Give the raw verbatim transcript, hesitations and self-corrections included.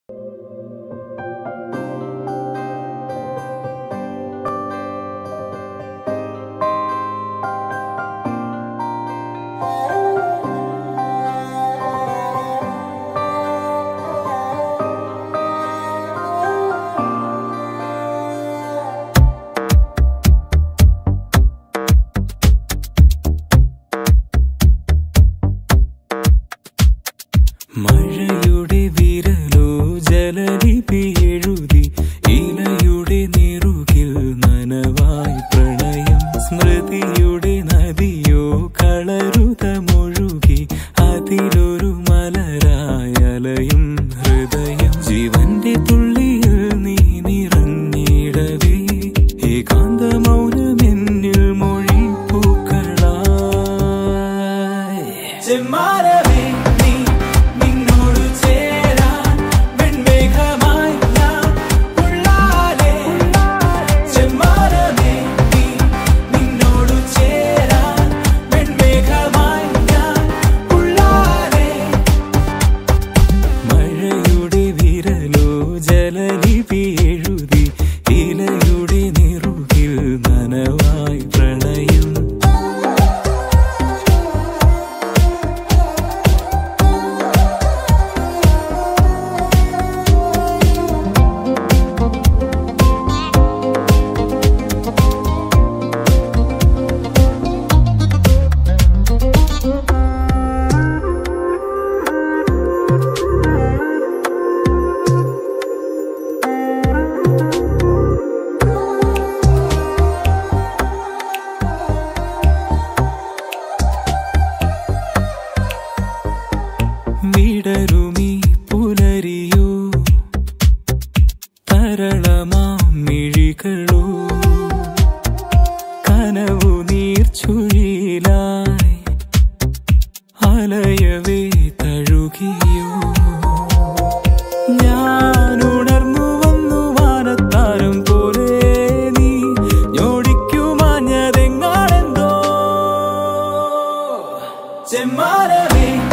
മഴയുടെ വിരലോ ജലലിപി എഴുതി ഇലയുടെ നിറുകിൽ നനവായി പ്രണയം സ്മൃതിയുടെ നദിയോ കളരുതമൊഴുകി അതിലൊരു മലരായലയും ഹൃദയം ജീവന്റെ തുള്ളിയിൽ നീ നിറഞ്ഞിടവേ ഏകാന്ത മൗനമെന്നിൽ മൊഴി പൂക്കളായി ചെമ്മാരവേ ജലലിപി എഴുതി ഇലയുടെ നിറുകിൽ നനവായി പ്രണയം വിടരുമീ പുലരിയോ തരളമാം മിഴികളോ കനവു നീർച്ചുഴിയിലായി അലയവേ തഴുകിയോ ഞാൻ ഉണർന്നു വന്നു വാനത്താരം പോലെ നീ ഞോടിക്കുമാഞ്ഞതെങ്ങാണെന്തോ ചെമ്മാരവേ